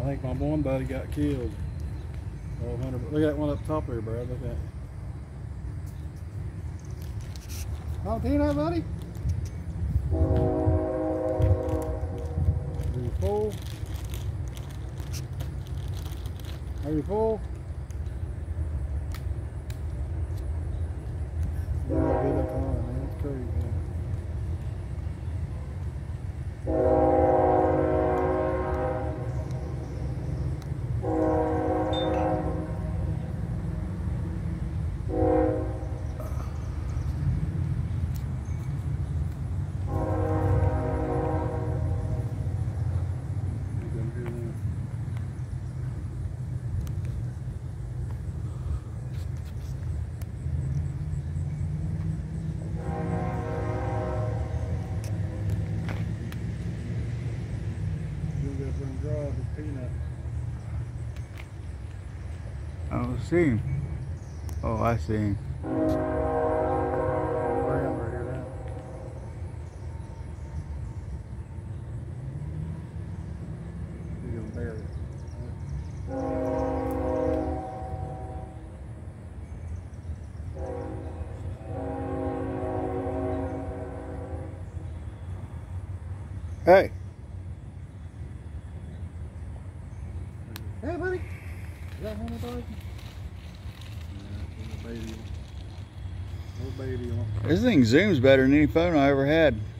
I think my one buddy got killed. Oh, hunter. Look at that one up top there, Brad. Look at that. Oh, Tina, buddy. Are you full? Are you full? Yeah, good up on, man. It's crazy, man. I don't see him. Oh, I see him. Hey. Hey, buddy. Is that one of those? Yeah, little baby one. This thing zooms better than any phone I ever had.